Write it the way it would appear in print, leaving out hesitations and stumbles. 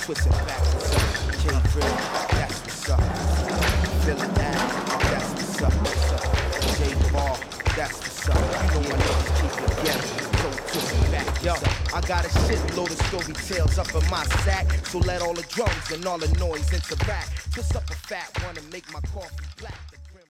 twisting backwards up. J-Drill, that's what's up. Feeling that, that's what's up. J-Bar, that's what's up. You know my niggas keep it together. So twisting back, yo. I got a shitload of story tales up in my sack. So let all the drums and all the noise interact. Twist up a fat one and make my coffee black.